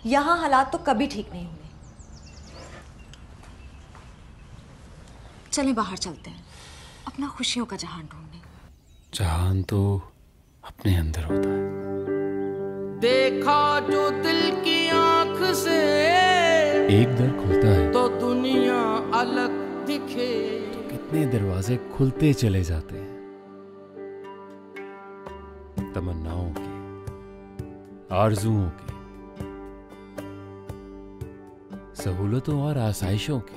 यहाँ हालात तो कभी ठीक नहीं होंगे। चले बाहर चलते हैं, अपना खुशियों का जहान ढूंढने। जहान तो अपने अंदर होता है। देखा जो दिल की आंख से एक दर खुलता है तो दुनिया अलग दिखे, तो कितने दरवाजे खुलते चले जाते हैं। तमन्नाओं के, आरजुओं के, सहूलतों और आसाइशों के।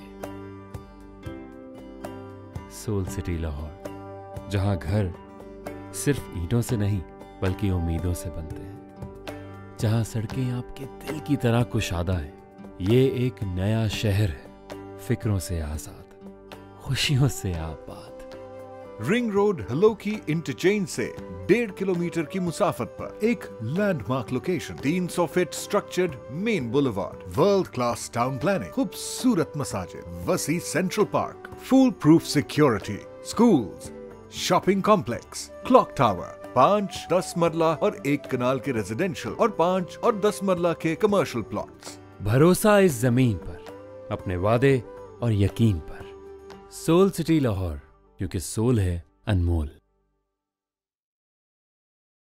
सोल सिटी लाहौर, जहां घर सिर्फ ईंटों से नहीं बल्कि उम्मीदों से बनते हैं, जहां सड़कें आपके दिल की तरह कुशादा हैं। ये एक नया शहर है, फिक्रों से आजाद, खुशियों से आबाद। रिंग रोड हलोकी इंटरचेंज से 1.5 किलोमीटर की मुसाफत पर एक landmark location, 300 feet structured main boulevard, world class town planning, खूबसूरत मसाजिद, वसी central park, full proof security, schools, shopping complex, clock tower, 5-10 मरला और 1 कनाल के रेजिडेंशियल और 5 और 10 मरला के कमर्शियल प्लॉट्स। भरोसा इस जमीन पर, अपने वादे और यकीन पर। सोल सिटी लाहौर, क्योंकि सोल है अनमोल।